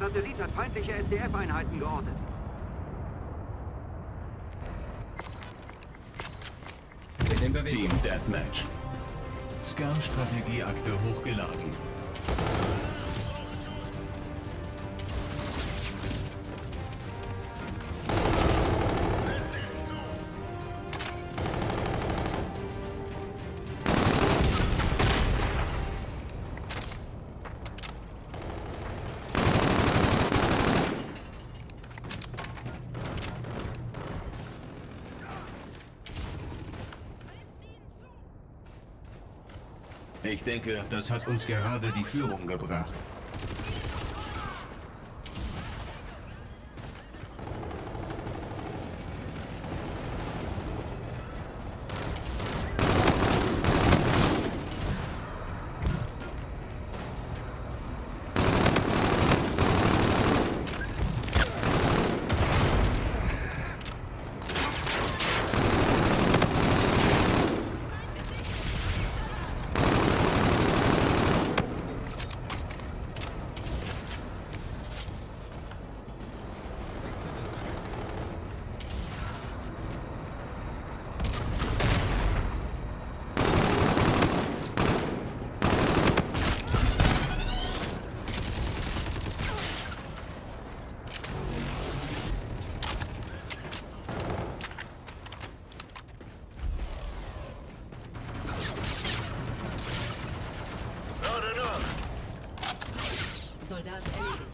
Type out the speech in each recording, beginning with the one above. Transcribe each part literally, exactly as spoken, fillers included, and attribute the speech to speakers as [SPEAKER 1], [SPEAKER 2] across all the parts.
[SPEAKER 1] Satellit hat feindliche S D F-Einheiten geortet.
[SPEAKER 2] Team Deathmatch.
[SPEAKER 3] Scan-Strategieakte hochgeladen. Ich denke, das hat uns gerade die Führung gebracht.
[SPEAKER 4] Soldat erledigt.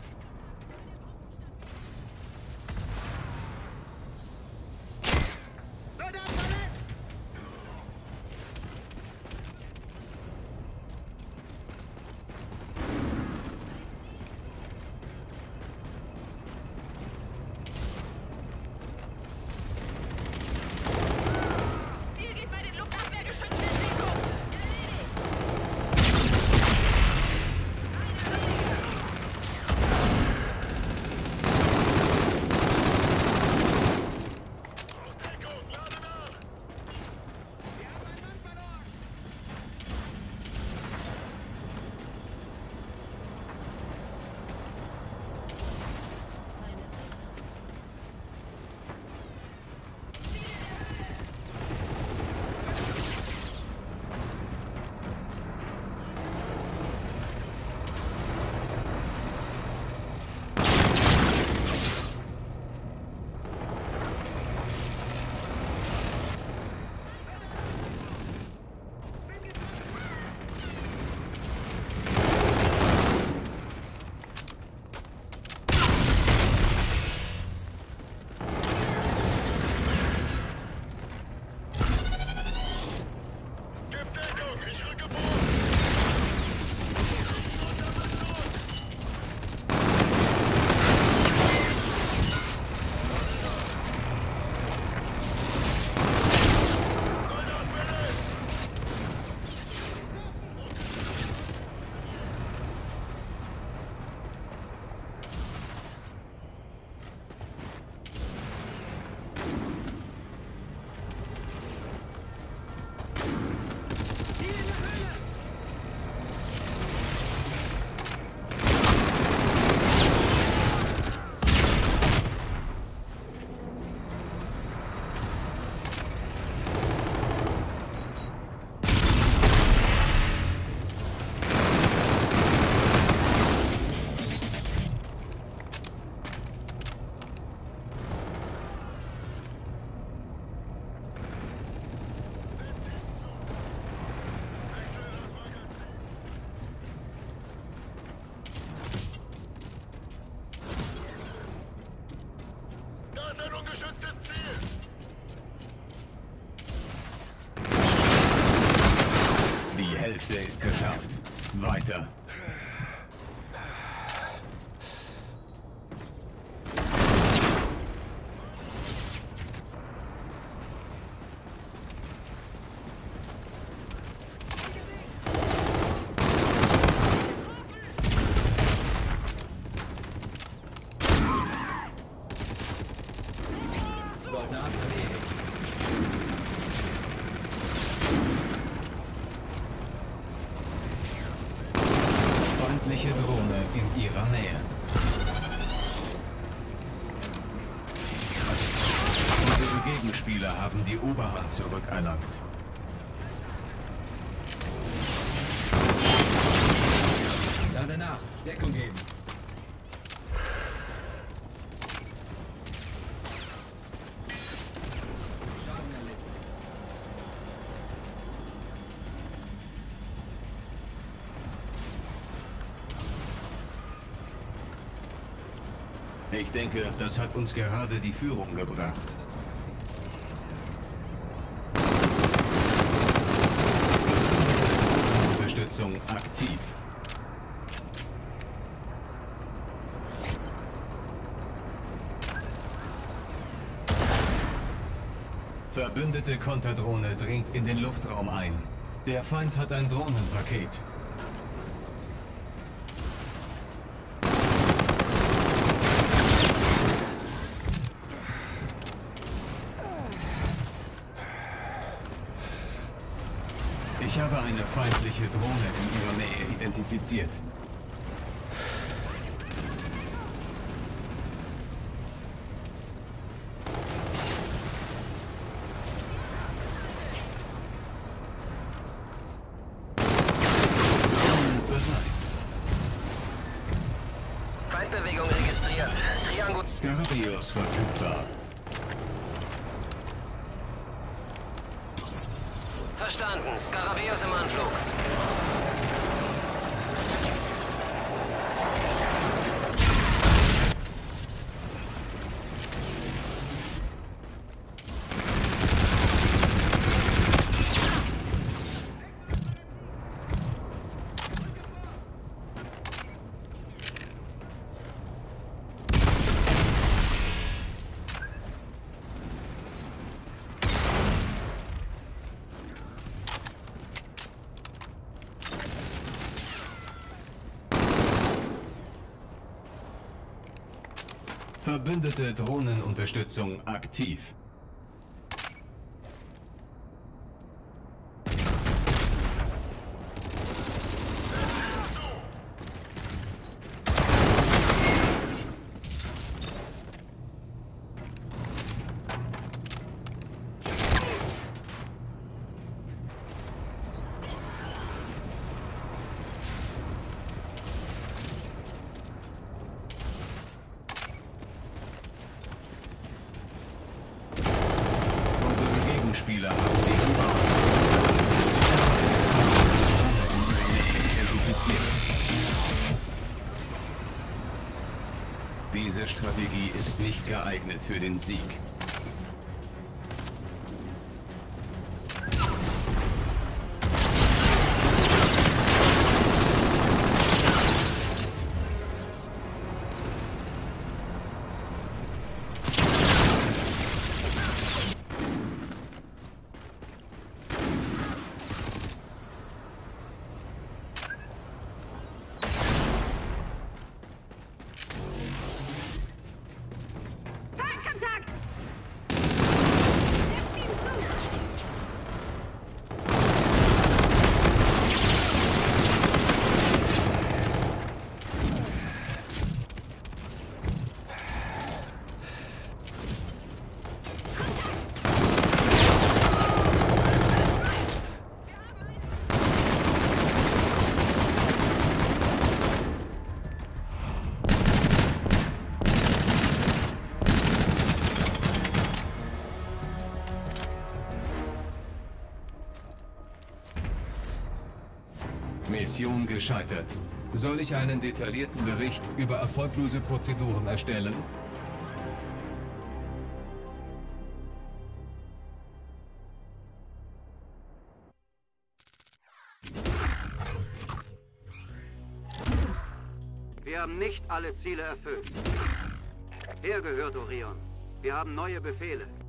[SPEAKER 3] Die Hälfte ist geschafft. Weiter.
[SPEAKER 2] Soldat erledigt.
[SPEAKER 3] Feindliche Drohne in ihrer Nähe. Unsere Gegenspieler haben die Oberhand zurückerlangt.
[SPEAKER 2] Lade nach. Deckung geben. Schaden erlitten.
[SPEAKER 3] Ich denke, das hat uns gerade die Führung gebracht. Unterstützung aktiv. Verbündete Konterdrohne dringt in den Luftraum ein. Der Feind hat ein Drohnenpaket. Ich habe eine feindliche Drohne in ihrer Nähe identifiziert.
[SPEAKER 5] Feindbewegung registriert. Triangul.
[SPEAKER 3] Skarabäus verfügbar.
[SPEAKER 5] Verstanden. Skarabäus im Anflug.
[SPEAKER 3] Verbündete Drohnenunterstützung aktiv. Spieler haben die Oberhand identifiziert. Diese Strategie ist nicht geeignet für den Sieg. Mission gescheitert. Soll ich einen detaillierten Bericht über erfolglose Prozeduren erstellen?
[SPEAKER 1] Wir haben nicht alle Ziele erfüllt. Hergehört, Orion. Wir haben neue Befehle.